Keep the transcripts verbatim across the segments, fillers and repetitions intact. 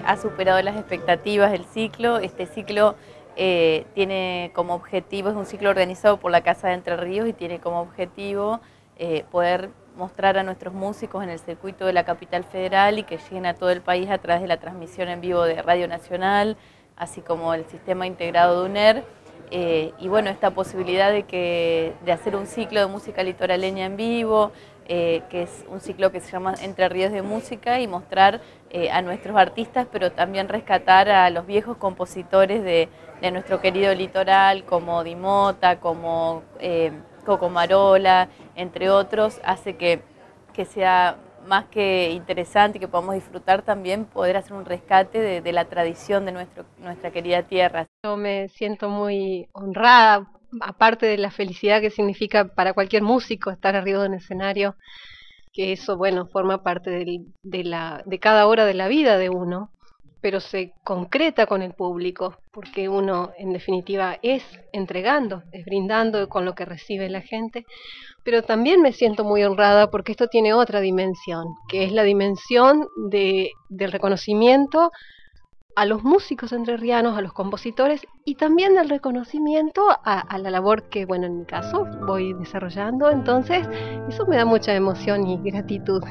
ha superado las expectativas del ciclo. Este ciclo eh, tiene como objetivo, es un ciclo organizado por la Casa de Entre Ríos y tiene como objetivo eh, poder mostrar a nuestros músicos en el circuito de la capital federal y que lleguen a todo el país a través de la transmisión en vivo de Radio Nacional, así como el sistema integrado de UNER. Eh, y bueno, esta posibilidad de, que, de hacer un ciclo de música litoraleña en vivo, eh, que es un ciclo que se llama Entre Ríos de Música, y mostrar eh, a nuestros artistas, pero también rescatar a los viejos compositores de, de nuestro querido litoral, como Di Mota, como eh, Coco Marola, entre otros, hace que, que sea más que interesante y que podamos disfrutar también poder hacer un rescate de, de la tradición de nuestro, nuestra querida tierra. Yo me siento muy honrada, aparte de la felicidad que significa para cualquier músico estar arriba de un escenario, que eso, bueno, forma parte del, de, la, de cada hora de la vida de uno, pero se concreta con el público, porque uno en definitiva es entregando, es brindando con lo que recibe la gente, pero también me siento muy honrada porque esto tiene otra dimensión, que es la dimensión de, del reconocimiento a los músicos entrerrianos, a los compositores, y también del reconocimiento a, a la labor que, bueno, en mi caso voy desarrollando. Entonces eso me da mucha emoción y gratitud.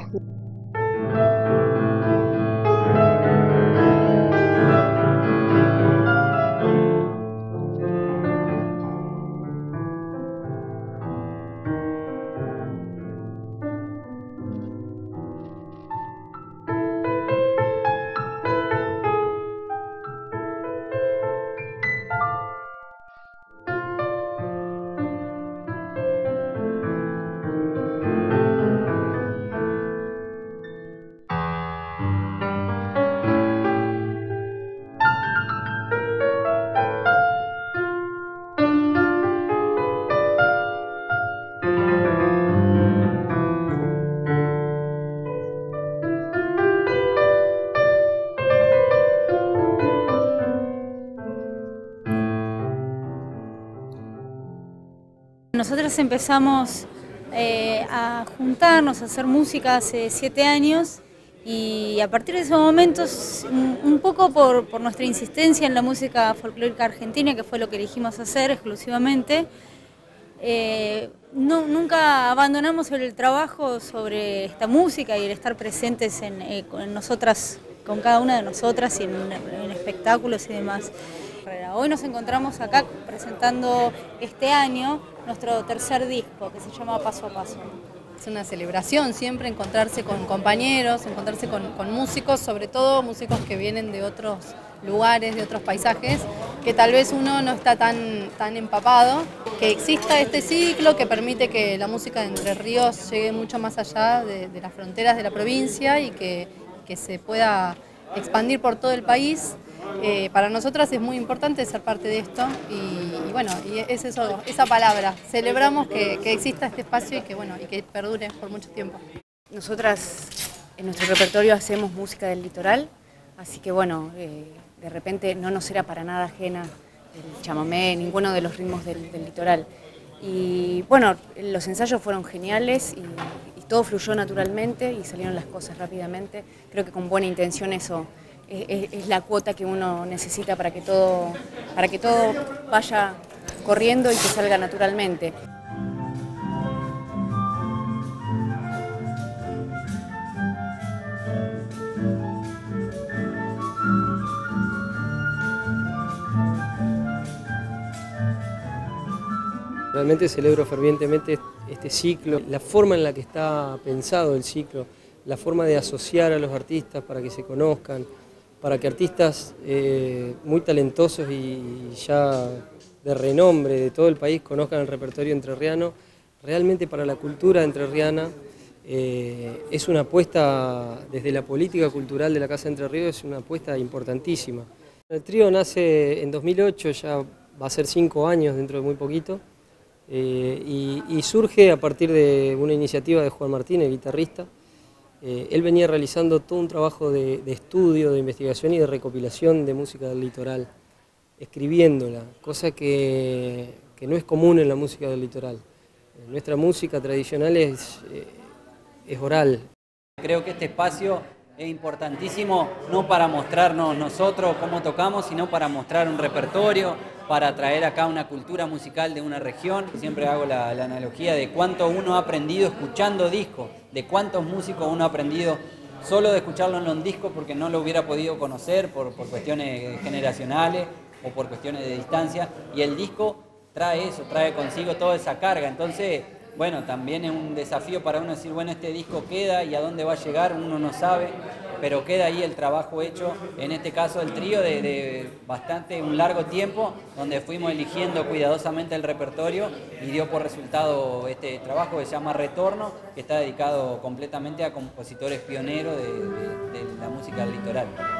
Nosotros empezamos eh, a juntarnos, a hacer música hace siete años y a partir de esos momentos, un, un poco por, por nuestra insistencia en la música folclórica argentina, que fue lo que elegimos hacer exclusivamente, eh, no, nunca abandonamos el trabajo sobre esta música y el estar presentes en, eh, con nosotras, con cada una de nosotras y en, en espectáculos y demás. Hoy nos encontramos acá presentando este año nuestro tercer disco, que se llama Paso a Paso. Es una celebración siempre encontrarse con compañeros, encontrarse con, con músicos, sobre todo músicos que vienen de otros lugares, de otros paisajes, que tal vez uno no está tan, tan empapado. Que exista este ciclo que permite que la música de Entre Ríos llegue mucho más allá de, de las fronteras de la provincia y que, que se pueda expandir por todo el país. Eh, para nosotras es muy importante ser parte de esto y, y bueno, y es eso, esa palabra, celebramos que, que exista este espacio y que, bueno, y que perdure por mucho tiempo. Nosotras en nuestro repertorio hacemos música del litoral, así que bueno, eh, de repente no nos era para nada ajena el chamamé, ninguno de los ritmos del, del litoral. Y bueno, los ensayos fueron geniales y, y todo fluyó naturalmente y salieron las cosas rápidamente. Creo que con buena intención eso Es, es la cuota que uno necesita para que todo, para que todo vaya corriendo y que salga naturalmente. Realmente celebro fervientemente este ciclo, la forma en la que está pensado el ciclo, la forma de asociar a los artistas para que se conozcan, para que artistas eh, muy talentosos y ya de renombre de todo el país conozcan el repertorio entrerriano. Realmente para la cultura entrerriana eh, es una apuesta, desde la política cultural de la Casa de Entre Ríos, es una apuesta importantísima. El trío nace en dos mil ocho, ya va a ser cinco años dentro de muy poquito, eh, y, y surge a partir de una iniciativa de Juan Martínez, guitarrista. Eh, él venía realizando todo un trabajo de, de estudio, de investigación y de recopilación de música del litoral, escribiéndola, cosa que, que no es común en la música del litoral. Eh, nuestra música tradicional es, eh, es oral. Creo que este espacio es importantísimo no para mostrarnos nosotros cómo tocamos, sino para mostrar un repertorio, para traer acá una cultura musical de una región. Siempre hago la, la analogía de cuánto uno ha aprendido escuchando discos, de cuántos músicos uno ha aprendido solo de escucharlo en los discos porque no lo hubiera podido conocer por, por cuestiones generacionales o por cuestiones de distancia, y el disco trae eso, trae consigo toda esa carga. Entonces, bueno, también es un desafío para uno decir, bueno, este disco queda y a dónde va a llegar, uno no sabe, pero queda ahí el trabajo hecho, en este caso el trío, de, de bastante, un largo tiempo, donde fuimos eligiendo cuidadosamente el repertorio y dio por resultado este trabajo que se llama Retorno, que está dedicado completamente a compositores pioneros de, de, de la música del litoral.